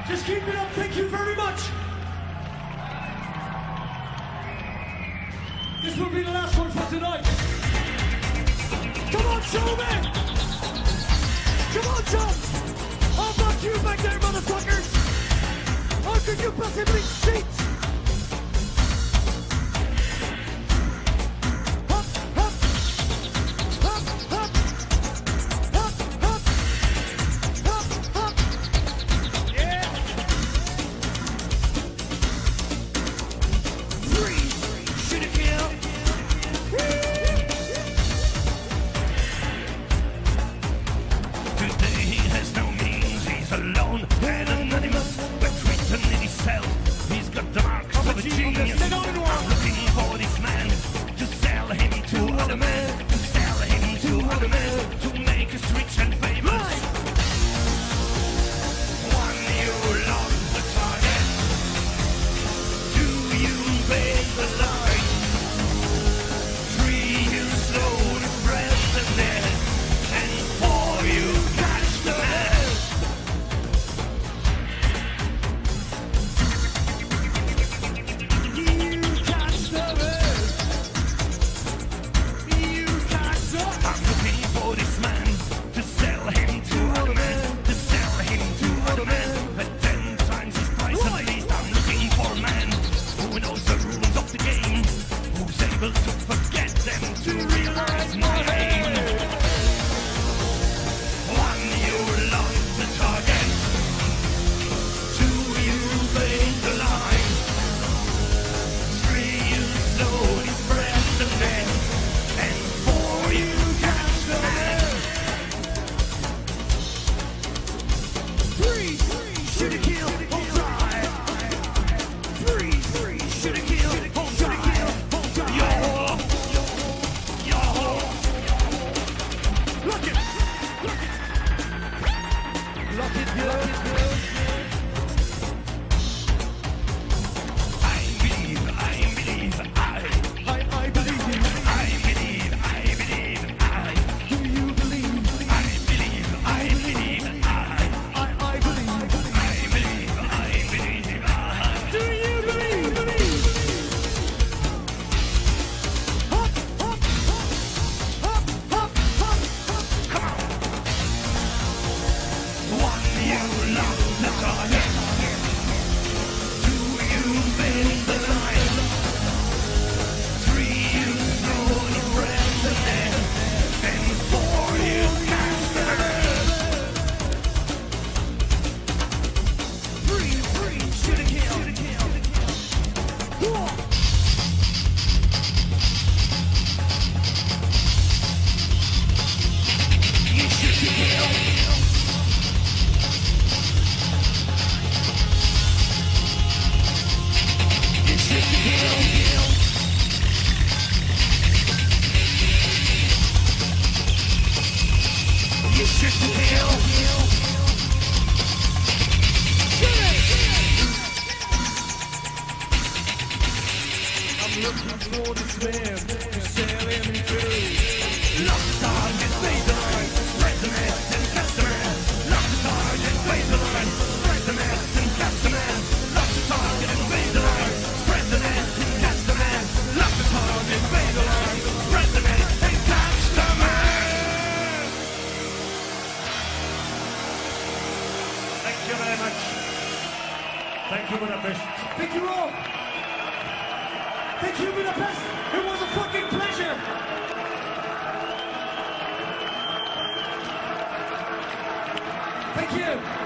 Just keep it up. Thank you very much. This will be the last one for tonight. Come on, showman! Come on, John! How about you back there, motherfuckers? How could you possibly cheat? Hop, hop, hop, hop, hop, hop, hop, hop. Yeah. Freeze, shoot a kill. Today he has no means, he's alone and anonymous, but written in his cell. He's got the marks of a genius. I'm looking for this man to sell him to other men, to sell him to other men, to make us rich and famous. One, you lost the target. Two, you paid the line. Three, you slowly spread the net. And four, you catch the man. You catch the man. You catch the I'm looking for this man to sell him to other men, to sell him to other men at 10 times his price at least. I'm looking for a man who knows the rules of the game, who's able to forget them to realize my aim. One, you lost the target. Two, you paid the line. Three, you slowly spread the net. And four, you catch the man. freeze, shoot a kill, hold try. Freeze, shoot a kill, hold try. Yo, yo, Look it, look it good. I believe, I believe, I believe in you. I believe, I believe, Do you believe? I believe, I believe, I believe. Do you believe? Hop, hop, hop, hop, hop, hop. Come on. One, you lost the target. Two, you made the line. Three, you slowly spread the net. And four, you catch the man. Free, shoot a kill. Whoa. You should kill. You should kill. You should kill. I'm looking for this man to sell him through. Lock the target, face the line, spread the net and catch the man. Lock the target, face the line, spread the net and catch the man. Lock the target and face the line, spread the net and catch the man. Lock the target, face the line, spread the net and catch the man. Thank you very much. Thank you, Budapest. Thank you all. Thank you, Budapest. It was a fucking pleasure. Thank you.